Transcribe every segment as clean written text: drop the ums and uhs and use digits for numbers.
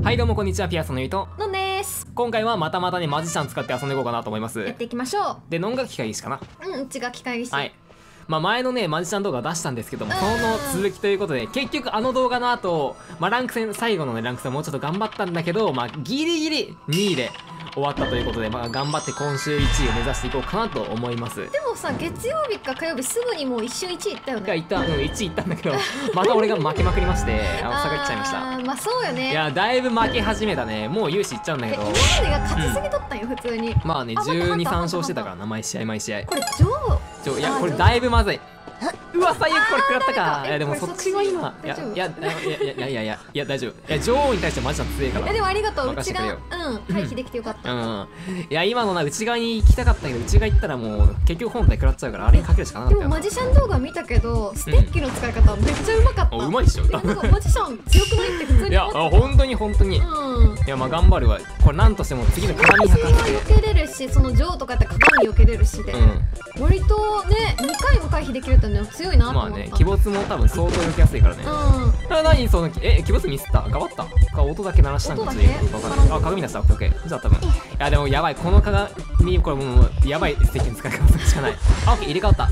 はいどうもこんにちは、ピアスのゆいとのんです。 今回はまたねマジシャン使って遊んでいこうかなと思います。 やっていきましょで、ノンが機械技師かな。 う。うちが機械技師。 はい。前のねマジシャン動画出したんですけども、その続きということで、結局あの動画の後、ランク戦最後のねランク戦もうちょっと頑張ったんだけど、ギリギリ2位で終わったということで、頑張って今週1位を目指していこうかなと思います。 でもさ、月曜日か火曜日すぐにもう一瞬1位いったよね。 1位いったんだけどまた俺が負けまくりまして、下がっちゃいました。 まあそうよね。 いやだいぶ負け始めたね。もう勇姿いっちゃうんだけど、 今までが勝ちすぎとったんよ、普通に。 まあね、12、3勝してたからな、毎試合。 これいや、これだいぶまずい。うわ、最悪これ食らったか。いやでもそっちは今、いや大丈夫。いや女王に対してマジで強いから。 いやでもありがとう。 任せてくれよ。 回避できてよかった。 いや今のな、内側に行きたかったけど、内側行ったらもう結局本体食らっちゃうから、あれにかけるしかなかったよな。 でもマジシャン動画見たけど、ステッキの使い方めっちゃうまかった。 うまいっしょ。 なんかマジシャン強くないって普通に。 いや本当に。いや頑張るわ。これなんとしても次の鏡には避けれるし、その女王とかって鏡避けれるしで、割とね2回も回避できるっての強いなと思った。 鬼没も多分相当避けやすいからね。何その鬼没ミスった？ガバったか音だけ鳴らしたんか。鏡出した。オッケー。じゃあ多分。いやでもやばい、この鏡これもうやばい、ステッキの使い方しかない。オッケー、入れ替わった。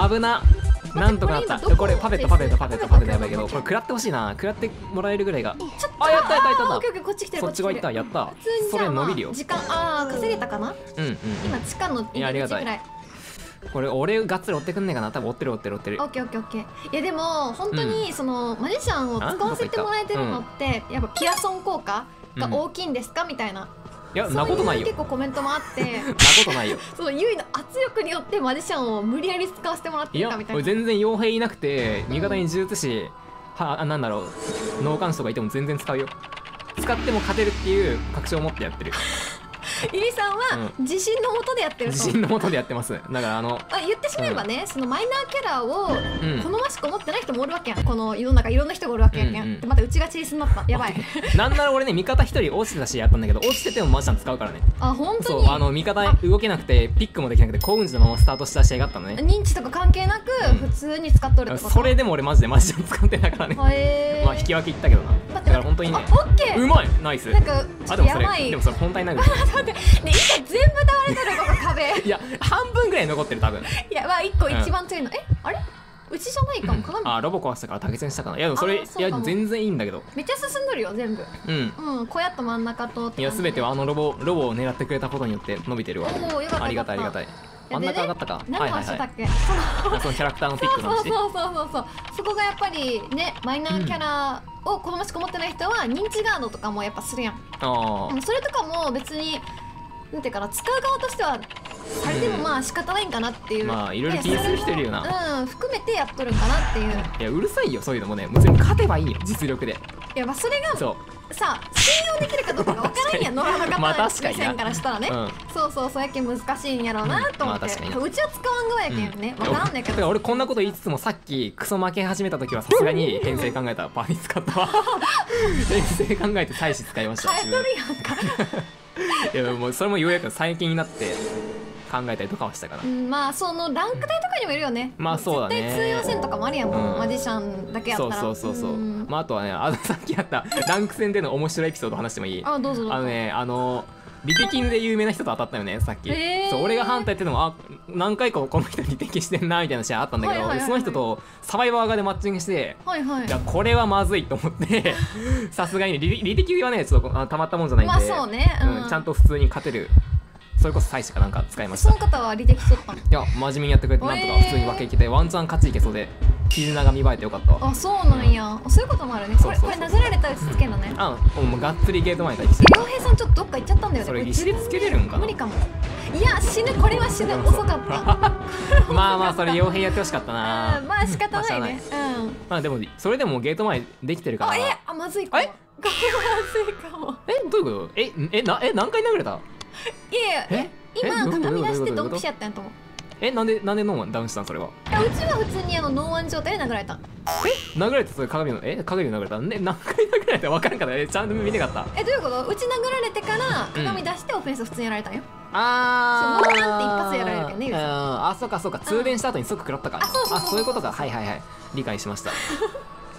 危な。なんとかなった。これパペットやばいけど、これ食らってほしいな。食らってもらえるぐらいが。やったこっち来てる。 そっちがいった。やった。それ伸びるよ。 時間稼げたかな。今地下のありがたい。これ俺がっつり追ってくんねえかな。多分追ってる。オッケー。 いやでも本当にそのマジシャンを使わせてもらえてるのってやっぱピアソン効果が大きいんですかみたいな。 いや、なことないよ。 結構コメントもあってなことないよ。 そのユイの圧力によってマジシャンを無理やり使わせてもらってるかみたいな。 いや全然傭兵いなくて、味方に呪術師なんだろう、脳幹士とかいても全然使うよ。使っても勝てるっていう確証を持ってやってる。 ゆりさんは自信のもとでやってる。 自信のもとでやってます。だから言ってしまえばね、そのマイナーキャラを好ましく思ってない人もおるわけやん。この世の中いろんな人がおるわけやん。またうちがチースになった。やばい。 なんなら俺ね、味方一人落ちてたしやったんだけど、落ちててもマジシャン使うからね。 本当に。 そう、味方動けなくてピックもできなくて幸運時のままスタートした試合があったのね。 認知とか関係なく普通に使っとるってこと。 それでも俺マジでマジシャン使ってたからね。引き分けいったけどな。だから本当にね、うまい、ナイス。 なんかでもそれ本体投げて。 待って、ね、全部倒れてるこの壁。 いや半分ぐらい残ってる多分。 いや1個一番強いの。あれうちじゃないかも。鏡。 ロボ壊したから竹線したかな。いやでもそれ全然いいんだけど。 めっちゃ進んどるよ全部。小屋と真ん中と。 いや全てはロボを狙ってくれたことによって伸びてるわ。ありがたい。真ん中上がったか。 何の話だっけ。 そのキャラクターのピックの話。 そうそこがやっぱりね、マイナーキャラを好ましく思ってない人は認知ガードとかもやっぱするやん。それとかも別になんていうかな、使う側としてはあれでも仕方ないんかなっていう。 いろいろ気にする人いるよな。 含めてやっとるんかなっていう。 いやうるさいよそういうのもね。別に勝てばいいよ実力で。 いやそれがさ信用できるかどうかが分からんやん。野良の方の目線からしたらね。そうやけん難しいんやろうなと思って。うちは使わん側やけんね。分からんねんけど。 俺こんなこと言いつつも、さっきクソ負け始めた時はさすがに編成考えたパーに使ったわ。編成考えて妻子使いました。 変えとるやんか。 いやもうそれもようやく最近になって考えたりとかはしたから。 そのランク帯とかにもいるよね。 そうだね。 絶対通用戦とかもあるやん。マジシャンだけやったら。 そうあとはね、さっきあったランク戦での面白いエピソード話してもいい？ どうぞ。 リテキンで有名な人と当たったよねさっき。俺が反対ってのも何回かこの人リテキしてんなみたいな試合あったんだけど、その人とサバイバー側でマッチングして、いやこれはまずいと思ってさすがにリテキはねちょっとたまったもんじゃないんで、ちゃんと普通に勝てる。それこそ妻子かなんか使いました。 その方はリテキ取ったの？いや真面目にやってくれて、なんとか普通に分けいけてワンチャン勝ちいけそうで、絆が見栄えてよかったわ。 そうなんや。そういうこともあるね。これなぜられたら打ちつけんのね。 もうがっつりゲート前に対して良平さんちょっとどっか行っちゃったんだよね。 それ石でつけれるんかな。 無理かも。いや死ぬ、これは死ぬ。遅かった。 それ傭兵やってほしかったな。 仕方ないね。 でもそれでもゲート前できてるから。 まずいかも。まずいかも。 どういうこと？何回殴れた？ いや今鏡出してドンピシャやったんやと思う。 なんでノーマンダウンしたんそれは？ うちは普通にノーワン状態で殴られた。 殴られてそれ鏡で殴られたんで何回殴られたか分からんかった。ちゃんと見てかった。 どういうこと？うち殴られてから鏡出してオフェンス普通にやられたんよ。ノーあワンって一発やられるけどね。 そうか通電した後に即食らったか。そういうことか。はい理解しました。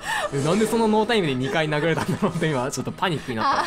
なんでそのノータイムで2回殴れたんだろうって今ちょっとパニックになった。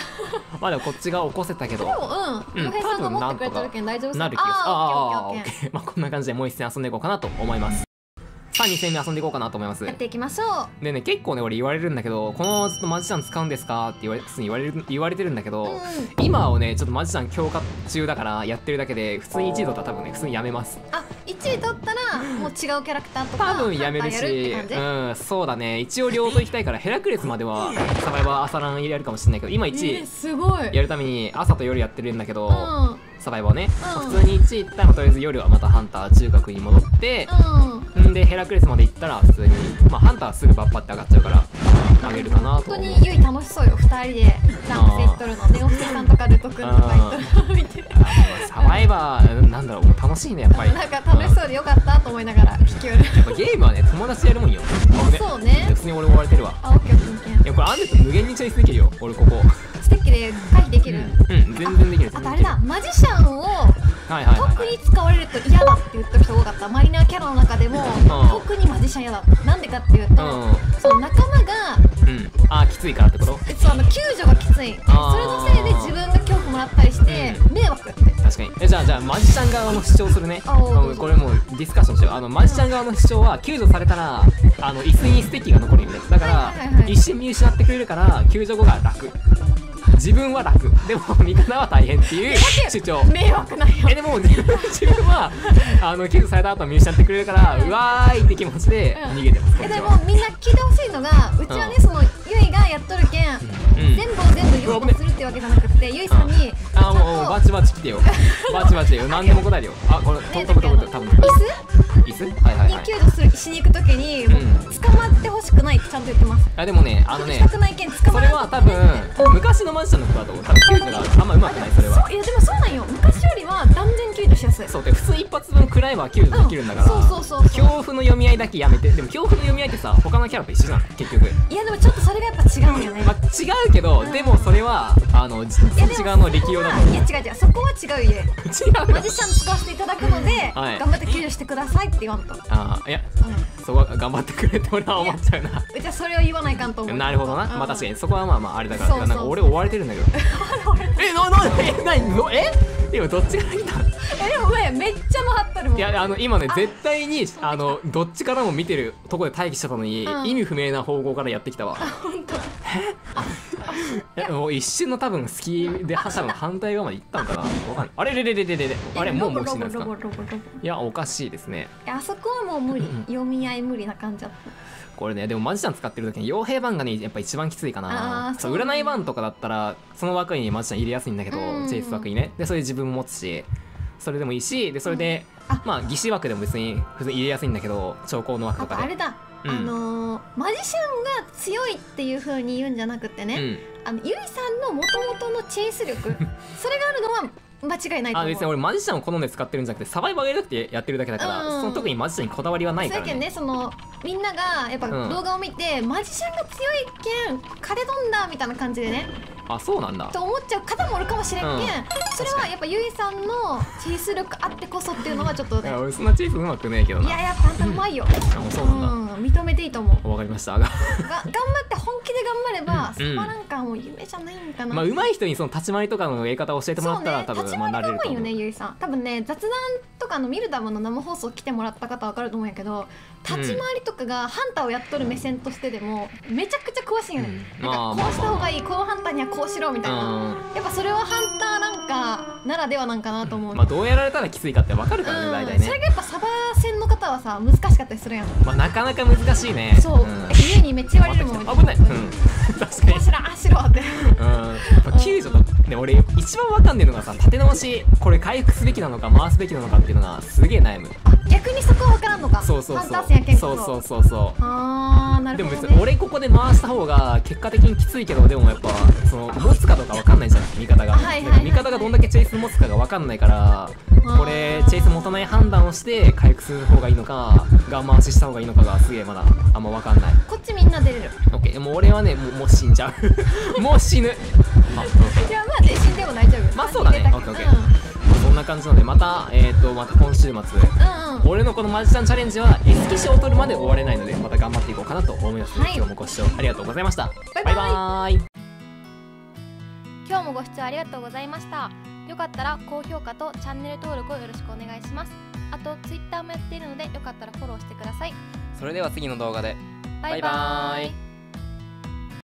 まあでもこっちが起こせたけど、 でも洋平さんが持ってくれてるけん大丈夫そう。 なる気がする。 オッケー。 まあこんな感じでもう一戦遊んでいこうかなと思います。さあ2戦目遊んでいこうかなと思います。 やっていきましょう。 でね、結構ね俺言われるんだけど、このずっとマジシャン使うんですかって普通に言われてるんだけど、今をねちょっとマジシャン強化中だからやってるだけで、普通に1位取ったら多分ね普通にやめます。 あ、1位取ったらもう違うキャラクターとか多分やめるし、そうだね、一応両方行きたいからヘラクレスまではサバイバー朝ランやるかもしれないけど、今1位すごいやるために朝と夜やってるんだけど、サバイバーね、普通に1位行ったらとりあえず夜はまたハンター中核に戻って、でヘラクレスまで行ったら普通に、まあハンターはすぐバッパって上がっちゃうからあげるかなと。 本当にユイ楽しそうよ、2人でランクセットるのね。おふさんとかルト君とか言ったら見てる。 サバイバーなんだろう、もう楽しいねやっぱり。 なんか楽しそうでよかったと思いながら引き寄る。 やっぱゲームはね友達やるもんよ。 そうね。 普通に俺追われてるわ。 あ、オッケーオッケー。 いやこれアンデッド無限にチョイスできるよ俺ここ。 ステッキで回避できる。 全然できる。 あとあれだ、マジシャンを特に使われると嫌だって言った人多かった。マイナーキャラの中でも特にマジシャン嫌だ。なんでかっていうと、その仲間がきついからってこと？ そう、救助がきつい。それのせいで自分が恐怖もらったりして迷惑って。 確かに。じゃあマジシャン側の主張するね。これもうディスカッションしよう。マジシャン側の主張は救助されたら椅子にステッキが残るよね。だから一瞬見失ってくれるから救助後が楽。自分は楽でも味方は大変っていう主張。 迷惑ないよ。 でも自分は救助された後見失ってくれるからうわーいって気持ちで逃げてます。 でもみんな聞いてほしいのが、うちはねそのユイがやっとるけん全部を全部擁護するってわけじゃなくて、ユイさんにもうバチバチ来てよ。バチバチよ。何でも答えるよ。あ、これ多分椅子に救助しに行くときに捕まってほしくないってちゃんと言ってます。 でもねそれは多分昔のマジシャンのことだと思う。多分救助があんま上手くない。それは。 いやでもそうなんよ。昔よりは断然救助しやすい。 そうで普通一発分食らえば救助できるんだから。恐怖の読み合いだけやめて。でも恐怖の読み合いってさ他のキャラと一緒じゃん結局。 いやでもちょっとそれがやっぱ違うんよね。 まあ違うけどでもそれはそっち側の力量だと思う。 いや違うそこは違うよ。 違う。 マジシャン使わせていただくので頑張って救助してくださいって言わんと。 いやそこは頑張ってくれって俺は思っちゃうな。 うちはそれを言わないかんと思う。 なるほどな。まあ確かにそこはまああれだから。なんか俺追われてるんだけど。今どっちから来た？ でもめっちゃ回ったるもん。 いや今ね絶対にどっちからも見てるとこで待機してたのに意味不明な方向からやってきたわ。 本当？もう一瞬の多分隙で多分反対側まで行ったんかな。わかんない。あれもう死んだんですか？いやおかしいですね。 あそこはもう無理。読み合い無理な感じだった。 これねでもマジシャン使ってる時に傭兵番がねやっぱ一番きついかな。占い番とかだったらその枠にマジシャン入れやすいんだけど、チェイス枠にね。でそれで自分も持つしそれでもいいし、でそれでまあ義士枠でも別に普通に入れやすいんだけど、兆候の枠とかで。 あれだ、マジシャンが強いっていう風に言うんじゃなくてね、ユイさんの元々のチェイス力それがあるのは間違いないと思う。 別に俺マジシャンを好んで使ってるんじゃなくてサバイバーやりたくてやってるだけだから、その特にマジシャンにこだわりはないからね。 そうやけんね、そのみんながやっぱ動画を見て、マジシャンが強いけん金飛んだみたいな感じでね、 あ、そうなんだと思っちゃう方もおるかもしれんけん、それはやっぱユイさんのチェイス力あってこそっていうのはちょっとね。 俺そんなチェイスうまくねえけどな。 いややっぱあんたうまいよ。 そうなんだ。 認めていいと思う。 わかりました。 頑張って本気で頑張ればサバなんかも夢じゃないんかな。 まあ上手い人にその立ち回りとかのやり方を教えてもらったら多分慣れると思う。 ゆいさん多分ね、雑談とかのミルダムの生放送来てもらった方は分かると思うんやけど、立ち回りとかがハンターをやっとる目線としてでもめちゃくちゃ詳しいよね。なんかこうした方がいい、このハンターにはこうしろみたいな。やっぱそれはハンターなんかならではなんかなと思う。 まあどうやられたらきついかって分かるからね、大体ね。 それがやっぱサバ戦の方はさ難しかったりするやん。 まあなかなか難しいね。 そう、家にめっちゃ言われるもん。 危ない。確かに。 あしろあしろって。 救助だね。俺一番分かんねえのがさ、立て直しこれ回復すべきなのか回すべきなのかっていうのがすげえ悩む。 逆にそこは分からんのか。 そうそうそう。 ハンター戦やけんこそ。 そう。 ああ、なるほどね。 でも別に俺ここで回した方が結果的にきついけど、でもやっぱその持つかどうか分かんないじゃん、味方が。味方がどんだけチェイス持つかが分かんないから、これチェイス持たない判断をして回復する方がいいのかガン回しした方がいいのかがすげえまだあんま分かんない。 こっちみんな出れる。 オッケー。もう俺はねもう死んじゃう。もう死ぬ。 いやまあ死んでも大丈夫。 まあそうだね。オッケーオッケー。そんな感じなので、またまた今週末、俺のこのマジシャンチャレンジは S 騎士を取るまで終われないので、また頑張っていこうかなと思います。今日もご視聴ありがとうございました。バイバーイ。 今日もご視聴ありがとうございました。よかったら高評価とチャンネル登録をよろしくお願いします。あと Twitter もやっているので、よかったらフォローしてください。 それでは次の動画で。 バイバーイ。